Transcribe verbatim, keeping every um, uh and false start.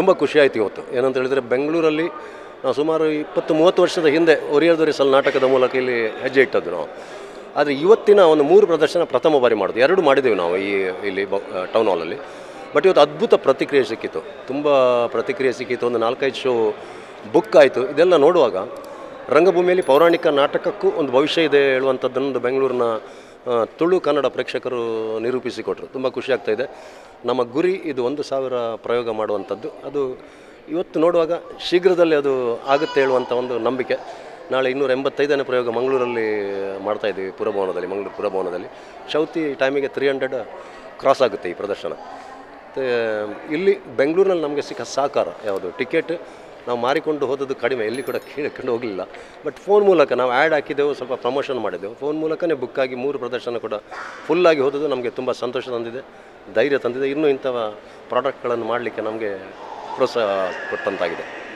ತುಂಬ ಖುಷಿಯಾಯಿತು ಇವತ್ತು. ಏನಂತ ಹೇಳಿದರೆ ಬೆಂಗಳೂರಲ್ಲಿ ನಾವು ಸುಮಾರು ಇಪ್ಪತ್ತು ಮೂವತ್ತು ವರ್ಷದ ಹಿಂದೆ ಒರಿಯರ್ ದೊರೆಸಲ್ ನಾಟಕದ ಮೂಲಕ ಇಲ್ಲಿ ಹೆಜ್ಜೆ ಇಟ್ಟದ್ದು ನಾವು. ಆದರೆ ಇವತ್ತಿನ ಒಂದು ಮೂರು ಪ್ರದರ್ಶನ ಪ್ರಥಮ ಬಾರಿ ಮಾಡೋದು, ಎರಡು ಮಾಡಿದ್ದೇವೆ ನಾವು ಈ ಇಲ್ಲಿ ಟೌನ್ ಹಾಲಲ್ಲಿ. ಬಟ್ ಇವತ್ತು ಅದ್ಭುತ ಪ್ರತಿಕ್ರಿಯೆ ಸಿಕ್ಕಿತ್ತು, ತುಂಬ ಪ್ರತಿಕ್ರಿಯೆ ಸಿಕ್ಕಿತ್ತು. ಒಂದು ನಾಲ್ಕೈದು ಶೋ ಬುಕ್ ಆಯಿತು. ಇದೆಲ್ಲ ನೋಡುವಾಗ ರಂಗಭೂಮಿಯಲ್ಲಿ ಪೌರಾಣಿಕ ನಾಟಕಕ್ಕೂ ಒಂದು ಭವಿಷ್ಯ ಇದೆ ಹೇಳುವಂಥದ್ದನ್ನು ಬೆಂಗಳೂರಿನ ತುಳು ಕನ್ನಡ ಪ್ರೇಕ್ಷಕರು ನಿರೂಪಿಸಿಕೊಟ್ರು. ತುಂಬ ಖುಷಿ ಆಗ್ತಾಯಿದೆ. ನಮ್ಮ ಗುರಿ ಇದು ಒಂದು ಸಾವಿರ ಪ್ರಯೋಗ ಮಾಡುವಂಥದ್ದು. ಅದು ಇವತ್ತು ನೋಡುವಾಗ ಶೀಘ್ರದಲ್ಲಿ ಅದು ಆಗುತ್ತೆ ಹೇಳುವಂಥ ಒಂದು ನಂಬಿಕೆ. ನಾಳೆ ಇನ್ನೂರ ಎಂಬತ್ತೈದನೇ ಪ್ರಯೋಗ ಮಂಗಳೂರಲ್ಲಿ ಮಾಡ್ತಾಯಿದ್ದೀವಿ, ಪುರಭವನದಲ್ಲಿ, ಮಂಗಳೂರು ಪುರಭವನದಲ್ಲಿ. ಚೌತಿ ಟೈಮಿಗೆ ತ್ರೀ ಹಂಡ್ರೆಡ್ ಕ್ರಾಸ್ ಆಗುತ್ತೆ ಈ ಪ್ರದರ್ಶನ. ಮತ್ತು ಇಲ್ಲಿ ಬೆಂಗಳೂರಿನಲ್ಲಿ ನಮಗೆ ಸಿಕ್ಕ ಸಹಕಾರ ಯಾವುದು, ಟಿಕೆಟ್ ನಾವು ಮಾರಿಕೊಂಡು ಹೋದದ್ದು ಕಡಿಮೆ, ಎಲ್ಲಿ ಕೂಡ ಕೇಳಿಕೊಂಡು ಹೋಗಲಿಲ್ಲ. ಬಟ್ ಫೋನ್ ಮೂಲಕ ನಾವು ಆ್ಯಡ್ ಹಾಕಿದ್ದೆವು, ಸ್ವಲ್ಪ ಪ್ರಮೋಷನ್ ಮಾಡಿದ್ದೆವು. ಫೋನ್ ಮೂಲಕನೇ ಬುಕ್ ಆಗಿ ಮೂರು ಪ್ರದರ್ಶನ ಕೂಡ ಫುಲ್ಲಾಗಿ ಹೋದದ್ದು ನಮಗೆ ತುಂಬ ಸಂತೋಷ ತಂದಿದೆ, ಧೈರ್ಯ ತಂದಿದೆ. ಇನ್ನೂ ಇಂಥ ಪ್ರಾಡಕ್ಟ್ಗಳನ್ನು ಮಾಡಲಿಕ್ಕೆ ನಮಗೆ ಪ್ರೋತ್ಸಾಹ ಕೊಟ್ಟಂತಾಗಿದೆ.